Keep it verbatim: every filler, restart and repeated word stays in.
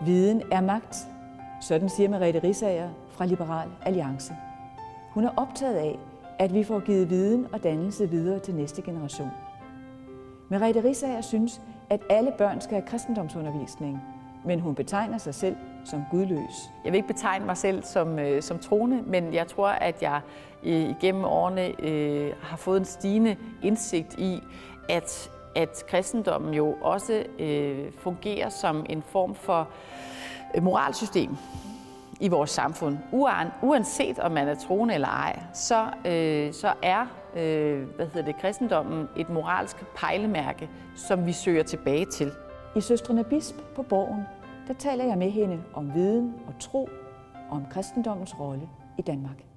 Viden er magt, sådan siger Merete Riisager fra Liberal Alliance. Hun er optaget af, at vi får givet viden og dannelse videre til næste generation. Merete Riisager synes, at alle børn skal have kristendomsundervisning, men hun betegner sig selv som gudløs. Jeg vil ikke betegne mig selv som, øh, som troende, men jeg tror, at jeg øh, igennem årene øh, har fået en stigende indsigt i, at, at kristendommen jo også øh, fungerer som en form for øh, moralsystem i vores samfund. Uanset om man er troende eller ej, så, øh, så er øh, hvad hedder det, kristendommen et moralsk pejlemærke, som vi søger tilbage til. I Søstrene Bisp på Borgen, der taler jeg med hende om viden og tro og om kristendommens rolle i Danmark.